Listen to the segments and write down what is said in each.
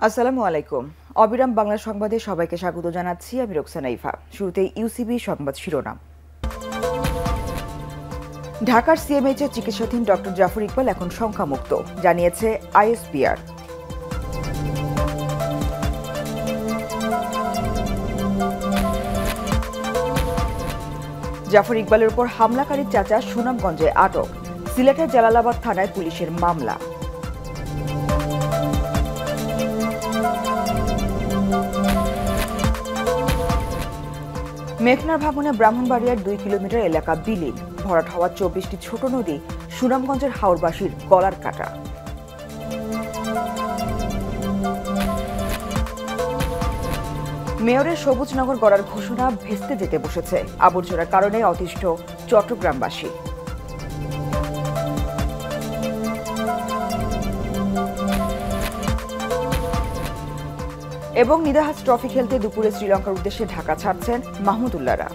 আসসালামু আলাইকুম। অবিরাম বাংলা সংবাদে সবাইকে স্বাগত জানাচ্ছি। আমি রোকসানা ইফা। শুরুতেই ইউসিবি সংবাদ শিরোনাম। ঢাকার সিএমএইচে চিকিৎসাধীন ডক্টর জাফর ইকবাল এখন শঙ্কামুক্ত, জানিয়েছে আইএসপিআর। জাফর ইকবালের উপর হামলাকারীর চাচা সুনামগঞ্জে আটক। সিলেটের জালালাবাদ থানায় পুলিশের মামলা। মেঘনার ভাঙনে ব্রাহ্মণবাড়িয়ার 2 কিলোমিটার এলাকা বিলীন। ভরাট হওয়া 24টি ছোট নদী সুনামগঞ্জের হাওরবাসীর গলার কাটা। মেয়রের সবুজনগর গড়ার ঘোষণা ভেস্তে যেতে বসেছে। আবর্জনার কারণে অতিষ্ঠ চট্টগ্রামবাসী। এবং নিদাহাস ট্রফি খেলতে দুপুরে শ্রীলঙ্কার উদ্দেশ্যে ঢাকা ছাড়ছেন মাহমুদুল্লাহরা।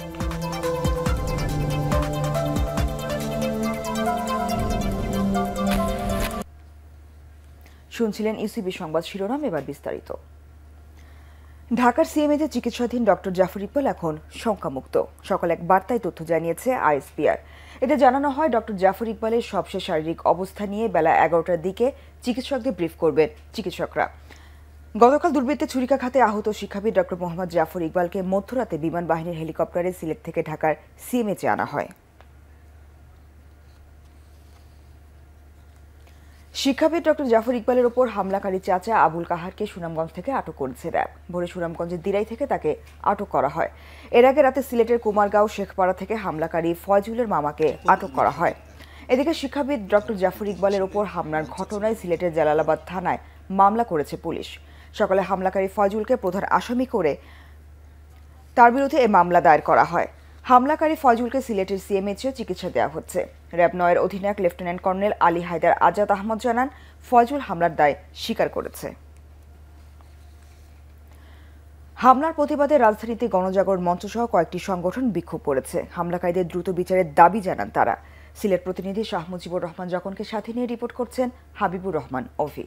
শুনছিলেন ইউসিবি সংবাদ শিরোনাম, এবার বিস্তারিত। ঢাকার সিএমএতে চিকিৎসাধীন ডক্টর জাফর ইকবাল এখন শঙ্কামুক্ত। সকাল এক বার্তায় তথ্য জানিয়েছে আইএসপিআর। এতে জানানো হয়, ডক্টর জাফর ইকবালের সবশেষ শারীরিক অবস্থা নিয়ে বেলা 11টার দিকে চিকিৎসকদের ব্রিফ করবেন চিকিৎসকরা। গতকাল দুর্বৃত্তের ছুরিকাঘাতে আহত শিক্ষাবিদ ডক্টর মোহাম্মদ জাফর ইকবালকে মধ্যরাতে বিমান বাহিনীর হেলিকপ্টারে সিলেট থেকে ঢাকার সিএমএইচে আনা হয়। শিক্ষাবিদ ডক্টর জাফর ইকবালের ওপর হামলাকারী চাচা আবুল কাহারকে সুনামগঞ্জ থেকে আটক করেছে র্যাব। ভোরে সুনামগঞ্জের দিরাই থেকে তাকে আটক করা হয়। এর আগে রাতে সিলেটের কুমারগাঁও শেখপাড়া থেকে হামলাকারী ফয়জুলের মামাকে আটক করা হয়। এদিকে শিক্ষাবিদ ডক্টর জাফর ইকবালের ওপর হামলার ঘটনায় সিলেটের জালালাবাদ থানায় মামলা করেছে পুলিশ। সকালে হামলাকারী ফয়জুলকে প্রধান আসামি করে তার বিরুদ্ধে এ মামলা দায়ের করা হয়। হামলাকারী ফয়জুলকে সিলেটের সিএমএইচে চিকিৎসা দেওয়া হচ্ছে। র্যাব 9-এর অধিনায়ক লেফটেন্যান্ট কর্নেল আলী হায়দার আজাদ আহমদ জানান, ফয়জুল হামলার দায় স্বীকার করেছে। হামলার প্রতিবাদে রাজধানীতে গণজাগরণ মঞ্চ সহ কয়েকটি সংগঠন বিক্ষোভ করেছে। হামলাকারীদের দ্রুত বিচারের দাবি জানান তারা। সিলেট প্রতিনিধি শাহ মুজিবুর রহমান যখনকে সাথে নিয়ে রিপোর্ট করছেন হাবিবুর রহমান অভি।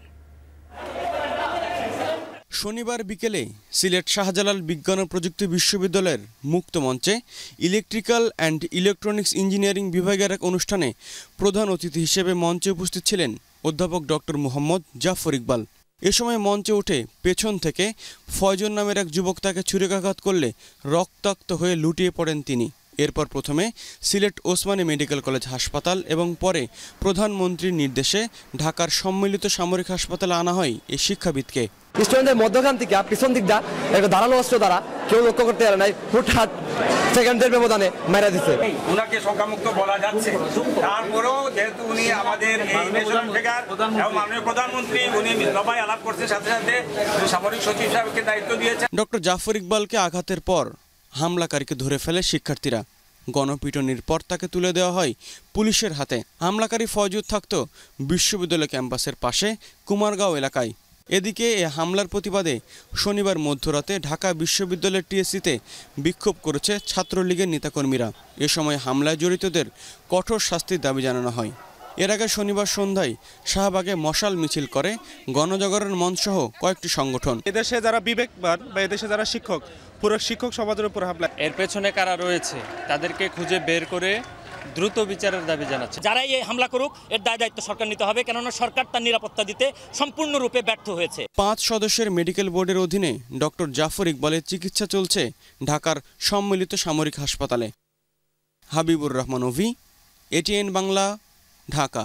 শনিবার বিকেলে সিলেট শাহজালাল বিজ্ঞান ও প্রযুক্তি বিশ্ববিদ্যালয়ের মুক্ত মঞ্চে ইলেকট্রিক্যাল অ্যান্ড ইলেকট্রনিক্স ইঞ্জিনিয়ারিং বিভাগের এক অনুষ্ঠানে প্রধান অতিথি হিসেবে মঞ্চে উপস্থিত ছিলেন অধ্যাপক ডক্টর মোহাম্মদ জাফর ইকবাল। এ সময় মঞ্চে উঠে পেছন থেকে ফয়জুল নামের এক যুবক তাকে ছুরিকাঘাত করলে রক্তাক্ত হয়ে লুটিয়ে পড়েন তিনি। এরপর প্রথমে সিলেট ওসমানী মেডিকেল কলেজ হাসপাতাল এবং পরে প্রধানমন্ত্রীর নির্দেশে ঢাকার সম্মিলিত সামরিক হাসপাতালে আনা হয় এই শিক্ষাবিদকে। স্টুডেন্টদের মধ্যখান থেকে পিছন দিক দা একটা ধারালো অস্ত্র দ্বারা কেউ লক্ষ্য করতে পারে নাই, হুটহাট সেকেন্ডের ব্যবধানে মেরে দিচ্ছে। উনাকে শঙ্কামুক্ত বলা যাচ্ছে, তারপরেও যেহেতু উনি আমাদের এই ন্যাশনাল ফিগার এবং মাননীয় প্রধানমন্ত্রী উনি সবাই আলাপ করছে, সাথে সাথে সামরিক সচিব সাহেবকে দায়িত্ব দিয়েছেন। ডক্টর জাফর ইকবালকে আঘাতের পর হামলাকারীকে ধরে ফেলে শিক্ষার্থীরা। গণপিটুনির পর তাকে তুলে দেওয়া হয় পুলিশের হাতে। হামলাকারী ফয়জুল থাকত বিশ্ববিদ্যালয় ক্যাম্পাসের পাশে কুমারগাঁও এলাকায়। এদিকে এ হামলার প্রতিবাদে শনিবার মধ্যরাতে ঢাকা বিশ্ববিদ্যালয়ের টিএসসিতে বিক্ষোভ করেছে ছাত্রলীগের নেতাকর্মীরা। এ সময় হামলায় জড়িতদের কঠোর শাস্তির দাবি জানানো হয়। এর আগে শনিবার সন্ধ্যায় শাহবাগে মশাল মিছিল করে গণজাগরণ মঞ্চ সহ কয়েকটি সংগঠন। এদেশে যারা বিবেকবান বা এদেশে যারা শিক্ষক, পুরো শিক্ষক সমাজের উপর হামলা, এর পেছনে কারা রয়েছে তাদেরকে খুঁজে বের করে দ্রুত বিচারের দাবি জানাচ্ছে। যারাই এই হামলা করুক এর দায় দায়িত্ব সরকার নিতে হবে, কেননা সরকার তার নিরাপত্তা দিতে সম্পূর্ণরূপে ব্যর্থ হয়েছে। 5 সদস্যের মেডিকেল বোর্ডের অধীনে ডক্টর জাফর ইকবালের চিকিৎসা চলছে ঢাকার সম্মিলিত সামরিক হাসপাতালে। হাবিবুর রহমান অভি, এটিএন বাংলা, ঢাকা।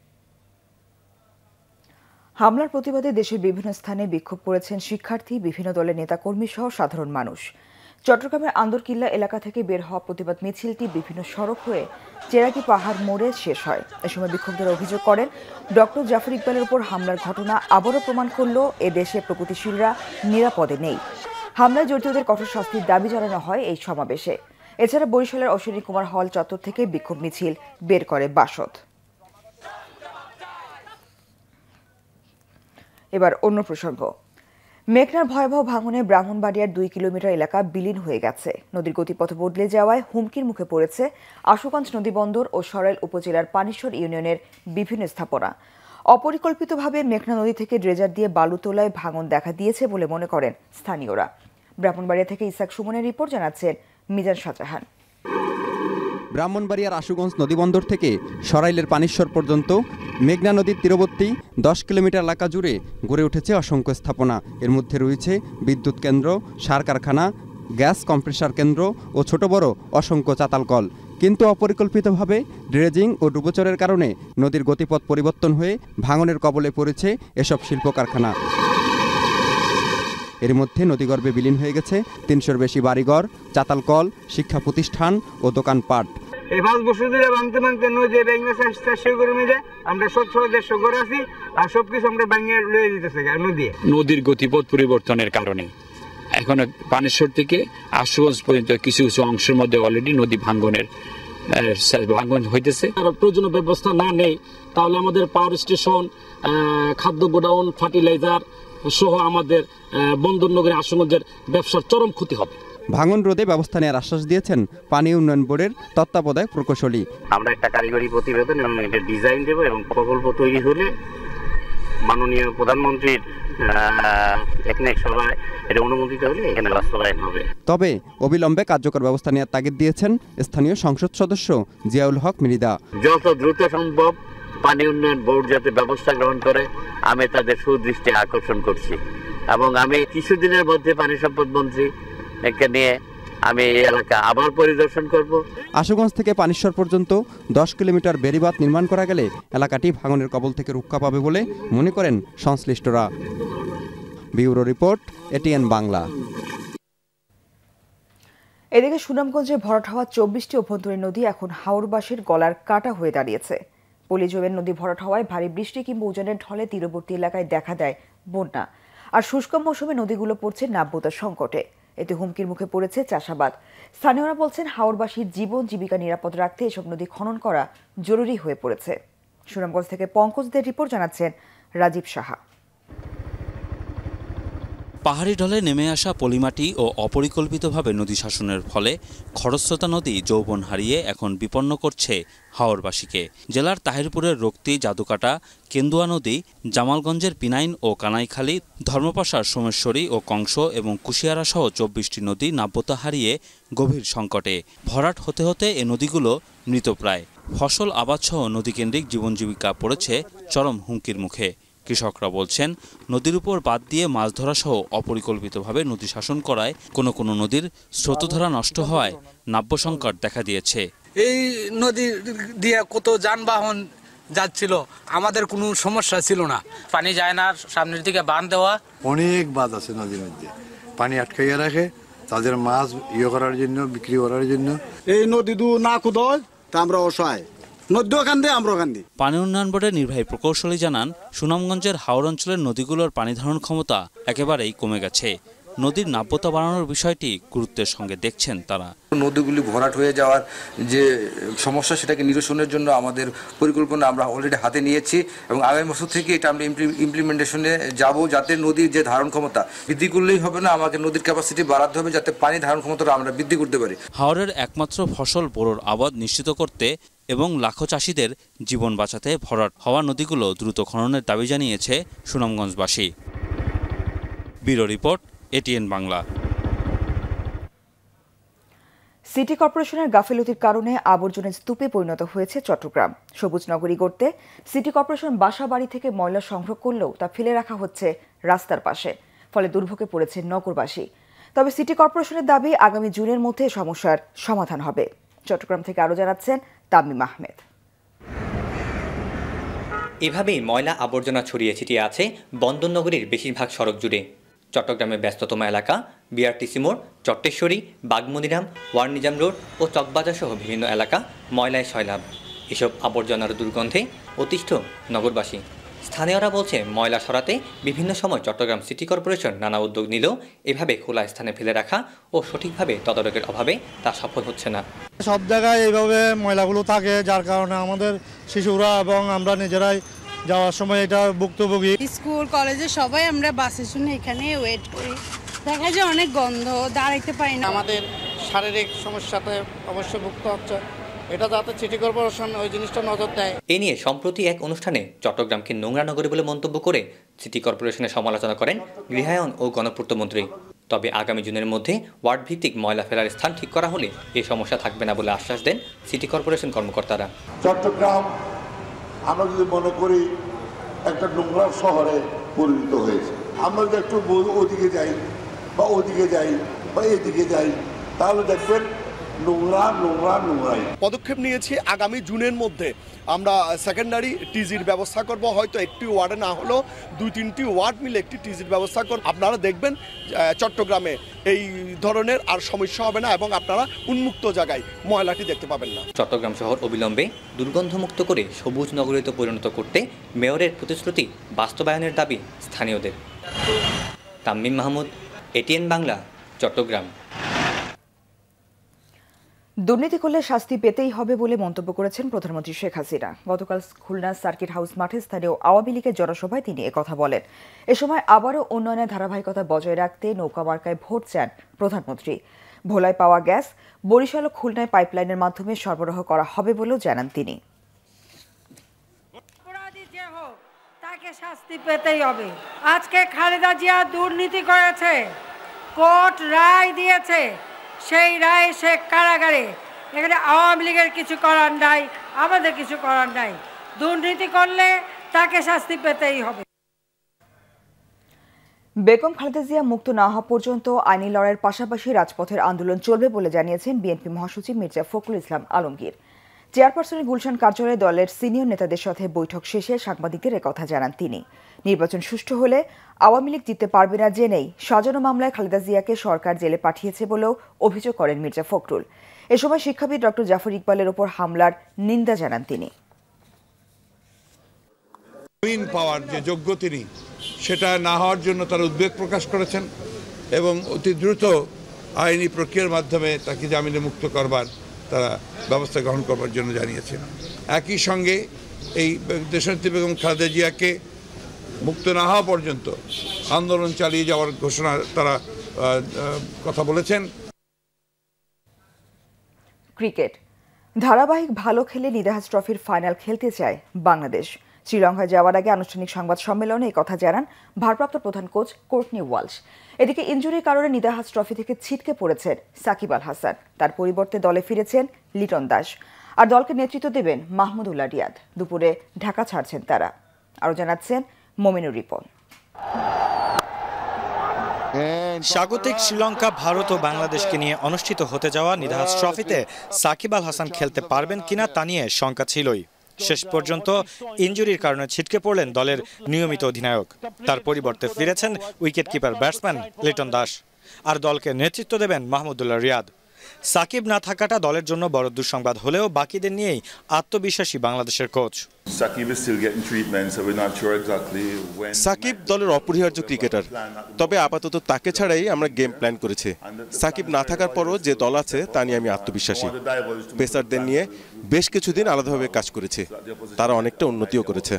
হামলার প্রতিবাদে দেশের বিভিন্ন স্থানে বিক্ষোভ করেছেন শিক্ষার্থী, বিভিন্ন দলের নেতাকর্মী সহ সাধারণ মানুষ। চট্টগ্রামের আন্দরকিল্লা এলাকা থেকে বের হওয়া প্রতিবাদ মিছিলটি বিভিন্ন সড়ক হয়ে চেরাগি পাহাড় মোড়ে শেষ হয়। এ সময় বিক্ষোভকারীরা অভিযোগ করেন, ডক্টর জাফর ইকবালের উপর হামলার ঘটনা আবারও প্রমাণ করল এ দেশে প্রগতিশীলরা নিরাপদে নেই। হামলায় জড়িতদের কঠোর শাস্তির দাবি জানানো হয় এই সমাবেশে। এছাড়া বরিশালের অশ্বিনী কুমার হল চত্বর থেকে বিক্ষোভ মিছিল বের করে বাসদ। এবার অন্য প্রসঙ্গ। মেঘনার ভয়াবহ ভাঙনে ব্রাহ্মণবাড়িয়ার 2 কিলোমিটার এলাকা বিলীন হয়ে গেছে। নদীর গতিপথ বদলে যাওয়ায় হুমকির মুখে পড়েছে আশুগঞ্জ নদীবন্দর ও সরাইল উপজেলার পানিশ্বর ইউনিয়নের বিভিন্ন স্থাপনা। অপরিকল্পিতভাবে মেঘনা নদী থেকে ড্রেজার দিয়ে বালু তোলায় ভাঙন দেখা দিয়েছে বলে মনে করেন স্থানীয়রা। ব্রাহ্মণবাড়িয়া থেকে ইসাক সুমনের রিপোর্ট, জানাচ্ছেন মিজান শাহজাহান। ব্রাহ্মণবাড়িয়ার আশুগঞ্জ নদীবন্দর থেকে সরাইলের পানিশ্বর পর্যন্ত মেঘনা নদীর তীরবর্তী 10 কিলোমিটার এলাকা জুড়ে গড়ে উঠেছে অসংখ্য স্থাপনা। এর মধ্যে রয়েছে বিদ্যুৎ কেন্দ্র, সার কারখানা, গ্যাস কম্প্রেসার কেন্দ্র ও ছোট বড় অসংখ্য চাতাল কল। কিন্তু অপরিকল্পিতভাবে ড্রেজিং ও ডুবোচরের কারণে নদীর গতিপথ পরিবর্তন হয়ে ভাঙনের কবলে পড়েছে এসব শিল্প কারখানা। এর মধ্যে নদীগর্ভে বিলীন হয়ে গেছে 300-র বেশি বাড়িঘর, চাতাল কল, শিক্ষা প্রতিষ্ঠান ও দোকানপাট। এই 5 বছর ধরে ভাঙতে নদী ভেঙে শেষ করে নিয়ে যায়। আমরা 100-150 ঘর আছি, আর সবকিছু আমরা ভেঙে লয়ে দিতেছে নদীর গতিপথ পরিবর্তনের কারণে। এখন পানেশ্বর থেকে আশুগঞ্জ পর্যন্ত কিছু কিছু অংশের মধ্যে অলরেডি নদী ভাঙন হইতেছে। প্রয়োজনীয় ব্যবস্থা না নেই তাহলে আমাদের পাওয়ার স্টেশন, খাদ্য গোডাউন, ফার্টিলাইজার সহ আমাদের বন্দর নগরী আশুগঞ্জের ব্যবসার চরম ক্ষতি হবে। ভাঙন রোধে ব্যবস্থা নেওয়ার আশ্বাস দিয়েছেন পানি উন্নয়ন বোর্ডের তত্ত্বাবধায়ক প্রকৌশলী। আমরা একটা কারিগরি প্রতিবেদন এবং এটা ডিজাইন দেব এবং প্রকল্প তৈরি হলে মাননীয় প্রধানমন্ত্রীর সভায় এটা অনুমোদিত হলে এখানে বাস্তবায়ন হবে। তবে অবিলম্বে কার্যকর ব্যবস্থা নেওয়ার তাগিদ দিয়েছেন স্থানীয় সংসদ সদস্য জিয়াউল হক মৃধা। যত দ্রুত সম্ভব পানি উন্নয়ন বোর্ড যাতে ব্যবস্থা গ্রহণ করে আমি তাদের সুদৃষ্টি আকর্ষণ করছি এবং আমি কিছুদিনের মধ্যে পানি সম্পদ মন্ত্রী একে নিয়ে আমি এই এলাকা আবার পরিদর্শন করব। আশুগঞ্জ থেকে পানিশ্বর পর্যন্ত 10 কিলোমিটার বেড়িবাঁধ নির্মাণ করা গেলে এলাকাটি ভাঙনের কবল থেকে রক্ষা পাবে বলে মনে করেন সংশ্লিষ্টরা। Bureau report, ATN Bangla. এদিকে সুনামগঞ্জে ভরাট হওয়া 24টি অভ্যন্তরীণ নদী এখন হাওরবাসীর গলার কাটা হয়ে দাঁড়িয়েছে। পলিজোবের নদী ভরাট হওয়ায় ভারী বৃষ্টি কিংবা উজানের ঢলে তীরবর্তী এলাকায় দেখা দেয় বন্যা। আর শুষ্ক মৌসুমে নদীগুলো পড়ছে নাব্যতার সংকটে। এতে হুমকির মুখে পড়েছে চাষাবাদ। স্থানীয়রা বলছেন হাওরবাসীর জীবন জীবিকা নিরাপদ রাখতে এসব নদী খনন করা জরুরি হয়ে পড়েছে। সুনামগঞ্জ থেকে পঙ্কজদের রিপোর্ট, জানাচ্ছেন রাজীব সাহা। পাহাড়ি ঢলে নেমে আসা পলিমাটি ও অপরিকল্পিতভাবে নদী শাসনের ফলে খরস্রোতা নদী যৌবন হারিয়ে এখন বিপন্ন করছে হাওরবাসীকে। জেলার তাহিরপুরের রক্তি, জাদুকাটা, কেন্দুয়া নদী, জামালগঞ্জের পিনাইন ও কানাইখালী, ধর্মপাশার সোমেশ্বরী ও কংস এবং কুশিয়ারা সহ 24টি নদী নাব্যতা হারিয়ে গভীর সংকটে। ভরাট হতে হতে এ নদীগুলো মৃতপ্রায়। ফসল আবাদসহ নদীকেন্দ্রিক জীবন জীবিকা পড়েছে চরম হুমকির মুখে। কৃষকরা বলছেন, নদীর উপর বাদ দিয়ে মাছ ধরা সহ অপরিকল্পিতভাবে নদী শাসন করায় কোনো কোনো নদীর স্রোতধারা নষ্ট হওয়ায় নাব্য সংকট দেখা দিয়েছে। এই নদী দিয়ে কত যানবাহন যাচ্ছিল, আমাদের কোনো সমস্যা ছিল না। পানি যায় না, সামনের দিকে বাঁধ দেওয়া। অনেক বাঁধ আছে নদীর মধ্যে, পানি আটকাইয়া রাখে তাদের মাছ করার জন্য, বিক্রি করার জন্য। এই নদী না কুদয় তা আমরা অসহায়। পানি উন্নয়ন বোর্ডের নির্বাহী প্রকৌশলী জানান, সুনামগঞ্জের হাওর অঞ্চলের নদীগুলোর পানি ধারণ ক্ষমতা একেবারেই কমে গেছে। নদীর নাব্যতা বাড়ানোর বিষয়টি গুরুত্বের সঙ্গে দেখছেন তারা। নদীগুলি ভরাট হয়ে যাওয়ার যে সমস্যা, সেটাকে নিরসনের জন্য আমাদের পরিকল্পনা আমরা অলরেডি হাতে নিয়েছি এবং আগামী বছর থেকে এটা আমরা ইমপ্লিমেন্টেশনে যাব, যাতে নদীর যে ধারণ ক্ষমতা বৃদ্ধি করলেই হবে না, আমাকে নদীর ক্যাপাসিটি বাড়াতে হবে যাতে পানি ধারণ ক্ষমতাটা আমরা বৃদ্ধি করতে পারি। হাওরের একমাত্র ফসল বোরোর আবাদ নিশ্চিত করতে এবং লাখো চাষিদের জীবন বাঁচাতে ভরাট হওয়া নদীগুলো দ্রুত খননের দাবি জানিয়েছে সুনামগঞ্জবাসী। Bureau report, ATN Bangla. City কর্পোরেশনের গাফিলতির কারণে আবর্জনার স্তূপে পরিণত হয়েছে চট্টগ্রাম। সবুজ নগরী গড়তে সিটি কর্পোরেশন বাসা বাড়ি থেকে ময়লা সংগ্রহ করলেও তা ফেলে রাখা হচ্ছে রাস্তার পাশে, ফলে দুর্ভোগে পড়েছে নগরবাসী। তবে সিটি কর্পোরেশনের দাবি, আগামী জুনের মধ্যে সমস্যার সমাধান হবে। চট্টগ্রাম থেকে আরও জানাচ্ছেন তামিম আহমেদ। এভাবেই ময়লা আবর্জনা ছড়িয়ে ছিটিয়ে আছে বন্দর নগরীর বেশিরভাগ সড়ক জুড়ে। চট্টগ্রামের ব্যস্ততম এলাকা বিআরটিসি মোড়, চট্টেশ্বরী, বাগমনিরাম, ওয়ার্নিজাম রোড ও চকবাজার সহ বিভিন্ন এলাকা ময়লায় সয়লাব। এসব আবর্জনার দুর্গন্ধে অতিষ্ঠ নগরবাসী। স্থানীয়রা বলছে, ময়লা সরাতে বিভিন্ন সময় চট্টগ্রাম সিটি কর্পোরেশন নানা উদ্যোগ নিলেও এভাবে খোলা স্থানে ফেলে রাখা ও সঠিকভাবে তদারকের অভাবে তা সফল হচ্ছে না। সব জায়গায় এইভাবে ময়লাগুলো থাকে, যার কারণে আমাদের শিশুরা এবং আমরা নিজেরাই যাওয়ার সময় এটা ভুক্তভোগী। স্কুল কলেজে সবাই আমরা বাসের জন্য এখানে ওয়েট করি, দেখা যায় অনেক গন্ধ, দাঁড়াইতে পারি না। আমাদের শারীরিক সমস্যাতে অবশ্য ভুক্ত হচ্ছে, এটা যাতে সিটি কর্পোরেশন ওই জিনিসটা নজর দেয়। এ নিয়ে সম্প্রতি এক অনুষ্ঠানে চট্টগ্রামকে নোংরা নগরী বলে মন্তব্য করে সিটি কর্পোরেশনের সমালোচনা করেন গৃহায়ন ও গণপূর্ত মন্ত্রী। তবে আগামী জুনের মধ্যে ওয়ার্ড ভিত্তিক ময়লা ফেলার স্থান ঠিক করা হলে এই সমস্যা থাকবে না বলে আশ্বাস দেন সিটি কর্পোরেশন কর্মকর্তারা। চট্টগ্রাম আমরা যদি মনে করি একটা নোংরা শহরে পরিণত হয়েছে, আমরা যদি একটু ওদিকে যাই বা ওদিকে যাই বা এদিকে যাই তাহলে দেখবেন নোংরা নোংরা নোংরাই। পদক্ষেপ নিয়েছি আগামী জুনের মধ্যে আমরা সেকেন্ডারি টিজির ব্যবস্থা করব। হয়তো একটি ওয়ার্ডে না হলেও 2-3টি ওয়ার্ড মিলে একটি টিজির ব্যবস্থা করব। আপনারা দেখবেন চট্টগ্রামে এই ধরনের আর সমস্যা হবে না এবং আপনারা উন্মুক্ত জায়গায় ময়লাটি দেখতে পাবেন না। চট্টগ্রাম শহর অবিলম্বে দুর্গন্ধমুক্ত করে সবুজ নগরীতে পরিণত করতে মেয়রের প্রতিশ্রুতি বাস্তবায়নের দাবি স্থানীয়দের। তামিম মাহমুদ, এটিএন বাংলা, চট্টগ্রাম। দুর্নীতি করলে শাস্তি পেতেই হবে বলে মন্তব্য করেছেন প্রধানমন্ত্রী শেখ হাসিনা। গতকাল খুলনা সার্কিট হাউস মাঠে স্থানীয় আওয়ামী লীগের জনসভায় তিনি একথা বলেন। এ সময় আবারও উন্নয়নের ধারাবাহিকতা বজায় রাখতে নৌকা মার্কায় ভোট চান প্রধানমন্ত্রী। ভোলায় পাওয়া গ্যাস বরিশাল ও খুলনায় পাইপলাইনের মাধ্যমে সরবরাহ করা হবে বলেও জানান তিনি। অপরাধী যে হোক তাকে শাস্তি পেতেই হবে। আজকে খালেদা জিয়া দুর্নীতি করেছে, কোর্ট রায় দিয়েছে, সেই রায় সে কারাগারে। এখানে আওয়ামী লীগের কিছু করার নাই, আমাদের কিছু করার নাই। দুর্নীতি করলে তাকে শাস্তি পেতেই হবে। বেগম খালেদা জিয়া মুক্ত না হওয়া পর্যন্ত আইনি লড়াইয়ের পাশাপাশি রাজপথের আন্দোলন চলবে বলে জানিয়েছেন বিএনপি মহাসচিব মির্জা ফখরুল ইসলাম আলমগীর। চেয়ারপারসনের গুলশান কার্যালয়ে দলের সিনিয়র নেতাদের সাথে বৈঠক শেষে সাংবাদিকদের একথা জানান তিনি। নির্বাচন সুষ্ঠু হলে আওয়ামী লীগ জিততে পারবে না জেনেই সাজানো মামলায় খালেদা জিয়াকে সরকার জেলে পাঠিয়েছে বলেও অভিযোগ করেন মির্জা ফখরুল। এ সময় শিক্ষাবিদ ডক্টর জাফর ইকবালের ওপর হামলার নিন্দা জানান তিনি। পাওয়ার যে যোগ্য তিনি সেটা না হওয়ার জন্য তারা উদ্বেগ প্রকাশ করেছেন এবং অতি দ্রুত আইনি প্রক্রিয়ার মাধ্যমে তাকে জামিনে মুক্ত করবার তারা ব্যবস্থা গ্রহণ করবার জন্য জানিয়েছেন। একই সঙ্গে এই দেশনেত্রী বেগম খালেদা জিয়াকে মুক্ত না হওয়া পর্যন্ত আন্দোলন চালিয়ে যাওয়ার ঘোষণা তারা কথা বলেছেন। ক্রিকেট ধারাবাহিক ভালো খেলে নিদাহাস ট্রফির ফাইনাল খেলতে চায় বাংলাদেশ। শ্রীলঙ্কায় যাওয়ার আগে আনুষ্ঠানিক সংবাদ সম্মেলনে এই কথা জানান ভারপ্রাপ্ত প্রধান কোচ কোর্টনি ওয়ালশ। এদিকে ইনজুরির কারণে নিদাহাস ট্রফি থেকে ছিটকে পড়েছেন সাকিব আল হাসান। তার পরিবর্তে দলে ফিরেছেন লিটন দাস। আর দলকে নেতৃত্ব দেবেন মাহমুদুল্লাহ রিয়াদ। দুপুরে ঢাকা ছাড়ছেন তারা। আরও জানাচ্ছেন মমিনুর রিপন। স্বাগতিক শ্রীলঙ্কা, ভারত ও বাংলাদেশকে নিয়ে অনুষ্ঠিত হতে যাওয়া নিদাহাস ট্রফিতে সাকিব আল হাসান খেলতে পারবেন কিনা তা নিয়ে শঙ্কা ছিলই। শেষ পর্যন্ত ইনজুরির কারণে ছিটকে পড়লেন দলের নিয়মিত অধিনায়ক। তার পরিবর্তে ফিরেছেন wicket keeper batsman Liton Das. আর দলকে নেতৃত্ব দেবেন মাহমুদুল্লাহ রিয়াদ। সাকিব না থাকাটা দলের জন্য বড় দুঃসংবাদ হলেও বাকিদের নিয়েই আত্মবিশ্বাসী বাংলাদেশের কোচ। সাকিব দলের অপরিহার্য ক্রিকেটার, তবে আপাতত তাকে ছাড়াই আমরা গেম প্ল্যান করেছি। সাকিব না থাকার পরও যে দল আছে তা নিয়ে আমি আত্মবিশ্বাসী। পেসারদের নিয়ে বেশ কিছুদিন আলাদাভাবে কাজ করেছে, তারা অনেকটা উন্নতিও করেছে।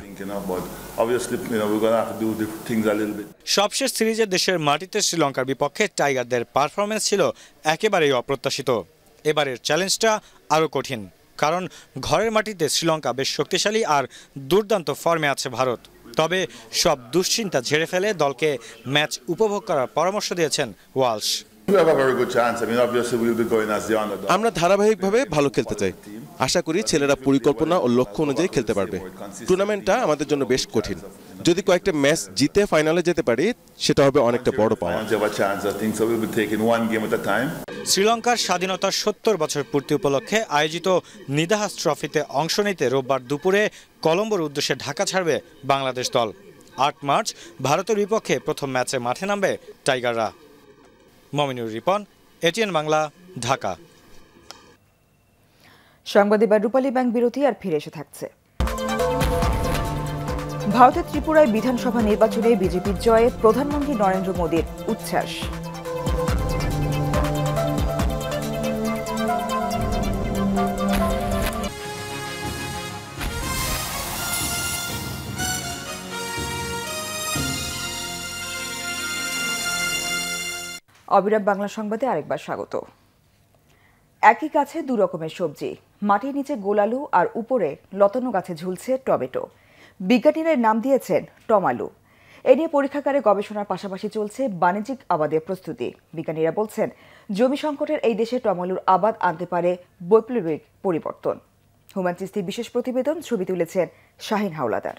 সবশেষ সিরিজে দেশের মাটিতে শ্রীলঙ্কার বিপক্ষে টাইগারদের পারফরমেন্স ছিল একেবারেই অপ্রত্যাশিত। এবারের চ্যালেঞ্জটা আরও কঠিন, কারণ ঘরের মাটিতে শ্রীলঙ্কা বেশ শক্তিশালী আর দুর্দান্ত ফর্মে আছে ভারত। তবে সব দুশ্চিন্তা ঝেড়ে ফেলে দলকে ম্যাচ উপভোগ করার পরামর্শ দিয়েছেন ওয়ালশ। আমরা ধারাবাহিকভাবে ভালো খেলতে চাই। আশা করি ছেলেরা পরিকল্পনা ও লক্ষ্য অনুযায়ী খেলতে পারবে। টুর্নামেন্টটা আমাদের জন্য বেশ কঠিন। যদি কয়েকটা ম্যাচ জিতে ফাইনালে যেতে পারি সেটা হবে অনেকটা বড় পাওয়া। শ্রীলঙ্কার স্বাধীনতার ৭০ বছর পূর্তি উপলক্ষে আয়োজিত নিদাহাস ট্রফিতে অংশ নিতে রোববার দুপুরে কলম্বোর উদ্দেশ্যে ঢাকা ছাড়বে বাংলাদেশ দল। ৮ মার্চ ভারতের বিপক্ষে প্রথম ম্যাচে মাঠে নামবে টাইগাররা। মমিনুর রিপন, এটিএন বাংলা, ঢাকা। সংবাদ এবার রূপালী ব্যাংক বিরতি আর ফিরে এসে থাকছে। ভারতের ত্রিপুরায় বিধানসভা নির্বাচনে বিজেপির জয়ে প্রধানমন্ত্রী নরেন্দ্র মোদীর উচ্ছ্বাস। অবিরাম বাংলা সংবাদে আরেকবার স্বাগত। একই গাছে দু রকমের সবজি, মাটির নিচে গোলালু আর উপরে লতানো গাছে ঝুলছে টমেটো। বিজ্ঞানীরা নাম দিয়েছেন টমালু। এ নিয়ে পরীক্ষাগারে গবেষণার পাশাপাশি চলছে বাণিজ্যিক আবাদের প্রস্তুতি। বিজ্ঞানীরা বলছেন, জমি সংকটের এই দেশে টমালুর আবাদ আনতে পারে বৈপ্লবিক পরিবর্তন। হুমায়ুন চিস্তির বিশেষ প্রতিবেদন, ছবি তুলেছেন শাহিন হাওলাদার।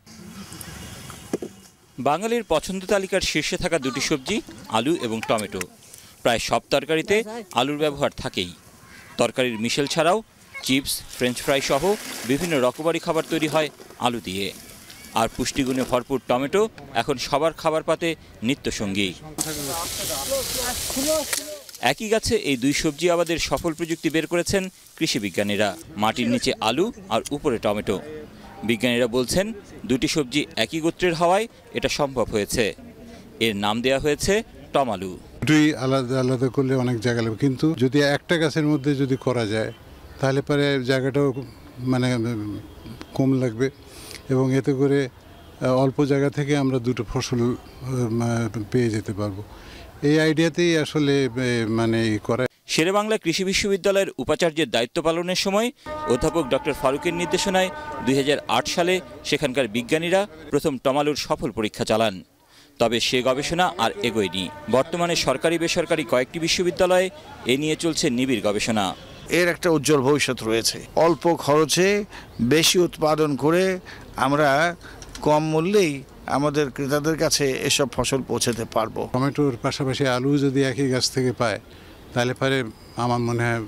বাঙালির পছন্দ তালিকার শীর্ষে থাকা দুটি সবজি আলু এবং টমেটো। প্রায় সব তরকারিতে আলুর ব্যবহার থাকেই। তরকারির মিশেল ছাড়াও চিপস, ফ্রেঞ্চ ফ্রাই সহ বিভিন্ন রকমারি খাবার তৈরি হয় আলু দিয়ে। আর পুষ্টিগুণে ভরপুর টমেটো এখন সবার খাবার পাতে নিত্যসঙ্গী। একই গাছে এই দুই সবজি আবাদের সফল প্রযুক্তি বের করেছেন কৃষি বিজ্ঞানীরা। মাটির নিচে আলু আর উপরে টমেটো। বিজ্ঞানীরা বলছেন, দুটি সবজি একই গোত্রের হওয়ায় এটা সম্ভব হয়েছে। এর নাম দেয়া হয়েছে টমালু। দুই আলাদা আলাদা করলে অনেক জায়গা লাগবে, কিন্তু যদি একটা গাছের মধ্যে যদি করা যায় তাহলে পরে জায়গাটাও মানে কম লাগবে এবং এতে করে অল্প জায়গা থেকে আমরা দুটো ফসল পেয়ে যেতে পারবো। এই আইডিয়াতেই আসলে মানে করা। শেরেবাংলা কৃষি বিশ্ববিদ্যালয়ের উপাচার্যের দায়িত্ব পালনের সময় অধ্যাপক ডক্টর ফারুকের নির্দেশনায় 2008 সালে সেখানকার বিজ্ঞানীরা প্রথম টমালুর সফল পরীক্ষা চালান। তবে সে গবেষণা আর এগোয়নি। বর্তমানে সরকারি বেসরকারি কয়েকটি বিশ্ববিদ্যালয়ে এ নিয়ে চলছে নিবিড় গবেষণা। এর একটা উজ্জ্বল ভবিষ্যৎ রয়েছে। অল্প খরচে বেশি উৎপাদন করে আমরা কম মূল্যেই আমাদের ক্রেতাদের কাছে এসব ফসল পৌঁছাতে পারবো। টমেটোর পাশাপাশি আলু যদি একই গাছ থেকে পায় তাহলে পরে আমার মনে হয়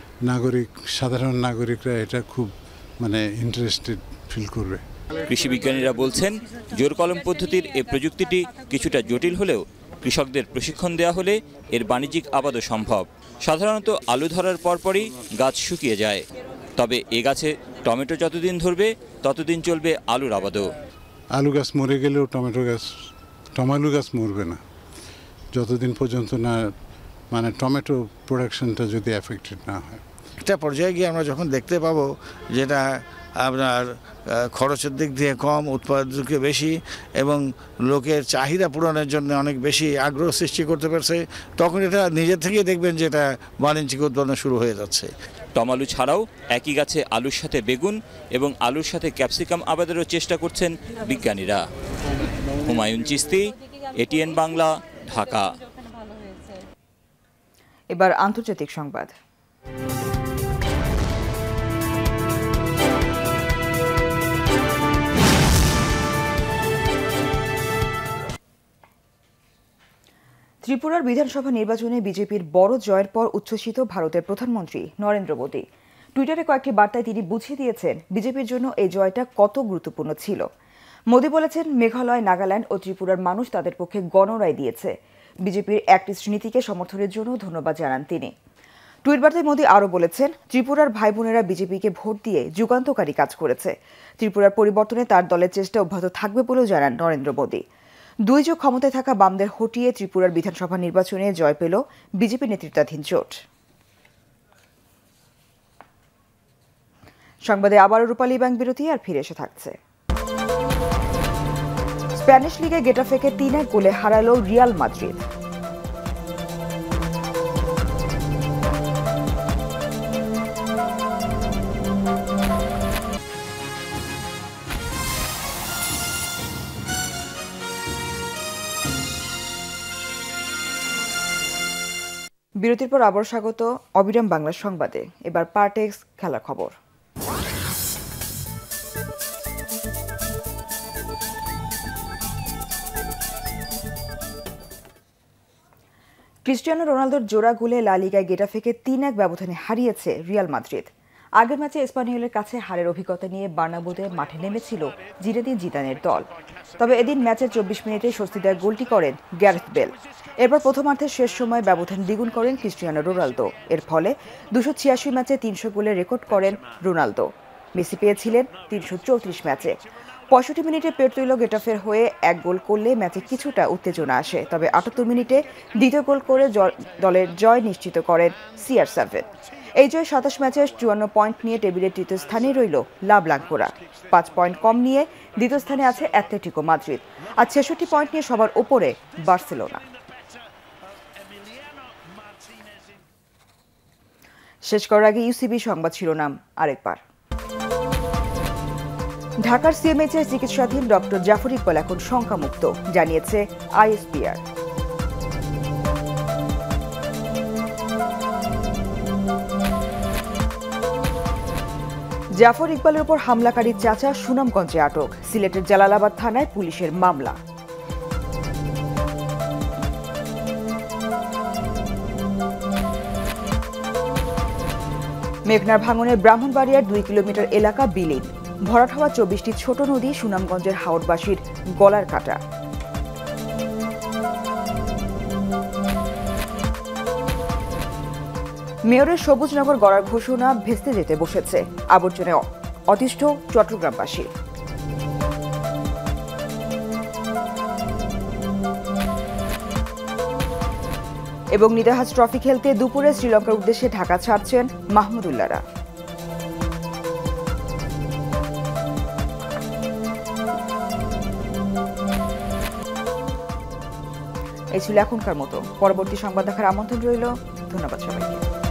সাধারণ নাগরিকরা এটা খুব মানে ইন্টারেস্টেড ফিল করবে। কৃষি বিজ্ঞানীরা বলছেন, জোর কলম পদ্ধতির এই প্রযুক্তিটি কিছুটা জটিল হলেও কৃষকদের প্রশিক্ষণ দেওয়া হলে এর বাণিজ্যিক আবাদও সম্ভব। সাধারণত আলু ধরার পরপরই গাছ শুকিয়ে যায়, তবে এ গাছে টমেটো যতদিন ধরবে ততদিন চলবে আলুর আবাদও। আলু গাছ মরে গেলেও টমালু গাছ মরবে না যতদিন পর্যন্ত না মানে টমেটো প্রোডাকশনটা যদি এফেক্টেড না হয়। একটা পর্যায়ে গিয়ে আমরা যখন দেখতে পাবো যেটা আপনার খরচের দিক দিয়ে কম, উৎপাদনকে বেশি এবং লোকের চাহিদা পূরণের জন্য অনেক বেশি আগ্রহ সৃষ্টি করতে পারছে, তখন এটা নিজের থেকেই দেখবেন যে এটা বাণিজ্যিক উৎপাদন শুরু হয়ে যাচ্ছে। টমালু ছাড়াও একই গাছে আলুর সাথে বেগুন এবং আলুর সাথে ক্যাপসিকাম আবাদেরও চেষ্টা করছেন বিজ্ঞানীরা। হুমায়ুন চিস্তি, এটিএন বাংলা, ঢাকা। এবার আন্তর্জাতিক সংবাদ। ত্রিপুরার বিধানসভা নির্বাচনে বিজেপির বড় জয়ের পর উচ্ছ্বসিত ভারতের প্রধানমন্ত্রী নরেন্দ্র মোদী। টুইটারে কয়েকটি বার্তায় তিনি বুঝিয়ে দিয়েছেন বিজেপির জন্য এই জয়টা কত গুরুত্বপূর্ণ ছিল। মোদী বলেছেন, মেঘালয়, নাগাল্যান্ড ও ত্রিপুরার মানুষ তাদের পক্ষে গণরায় দিয়েছে। বিজেপির অ্যাক্ট নীতিকে সমর্থনের জন্য ধন্যবাদ জানান তিনি। টুইট বার্তায় মোদী আরও বলেছেন, ত্রিপুরার ভাই বোনেরা বিজেপিকে ভোট দিয়ে যুগান্তকারী কাজ করেছে। ত্রিপুরার পরিবর্তনে তার দলের চেষ্টা অব্যাহত থাকবে বলেও জানান নরেন্দ্র মোদী। দুই যুগ ক্ষমতায় থাকা বামদের হটিয়ে ত্রিপুরার বিধানসভা নির্বাচনে জয় পেল বিজেপি নেতৃত্বাধীন জোট। সংবাদে আবারও রূপালী ব্যাংক বিরতি, আর ফিরে এসে থাকছে। স্প্যানিশ লিগে গেটাফেকে 3-1 গোলে হারালো রিয়াল মাদ্রিদ। বিরতির পর আবার স্বাগত অবিরাম বাংলা সংবাদে। এবার পার্টেক্স খেলার খবর। ক্রিস্টিয়ানো রোনালদোর জোড়া গোলে লা লিগায় গেটাফেকে 3-1 ব্যবধানে হারিয়েছে রিয়াল মাদ্রিদ। আগের ম্যাচে এসপানিওলের কাছে হারের অভিজ্ঞতা নিয়ে বার্নাব্যুতে মাঠে নেমেছিল জিনেদিন জিদানের দল। তবে এদিন ম্যাচের 24 মিনিটে স্বস্তিদায়ক গোলটি করেন গ্যারেথ বেল। এরপর প্রথমার্ধের শেষ সময় ব্যবধান দ্বিগুণ করেন ক্রিস্টিয়ানো রোনালদো। এর ফলে 286 ম্যাচে 300 গোলের রেকর্ড করেন রোনালদো। মেসি পেয়েছিলেন 334 ম্যাচে। 65 মিনিটে পের্তুইলো গেটাফের হয়ে 1 গোল করলে ম্যাচে কিছুটা উত্তেজনা আসে। তবে 78 মিনিটে দ্বিতীয় গোল করে দলের জয় নিশ্চিত করেন CR7। এই জয় 27 ম্যাচে 54 পয়েন্ট নিয়ে টেবিলের তৃতীয় স্থানে রইল লা ব্লাঙ্কোরা। 5 পয়েন্ট কম নিয়ে দ্বিতীয় স্থানে আছে অ্যাটলেটিকো মাদ্রিদ, আর 66 পয়েন্ট নিয়ে সবার উপরে বার্সেলোনা। শেষ করার আগে ইউসিবি সংবাদ শিরোনাম আরেকবার। ঢাকার সিএমএইচে চিকিৎসাধীন ডক্টর জাফর ইকবাল এখন শঙ্কামুক্ত, জানিয়েছে আইএসপিআর। জাফর ইকবালের উপর হামলাকারীর চাচা সুনামগঞ্জে আটক, সিলেটের জালালাবাদ থানায় পুলিশের মামলা। মেঘনার ভাঙনে ব্রাহ্মণবাড়িয়ার 2 কিলোমিটার এলাকা বিলীন, ভরাট হওয়া 24টি ছোট নদী সুনামগঞ্জের হাওরবাসীর গলার কাটা। মেয়রের সবুজনগর গড়ার ঘোষণা ভেস্তে যেতে বসেছে, আবর্জনায় অতিষ্ঠ চট্টগ্রামবাসী। এবং নিদাহাজ ট্রফি খেলতে দুপুরে শ্রীলঙ্কার উদ্দেশ্যে ঢাকা ছাড়ছেন মাহমুদুল্লাহরা। এই ছিল এখনকার মতো। পরবর্তী সংবাদ দেখার আমন্ত্রণ রইল। ধন্যবাদ সবাইকে।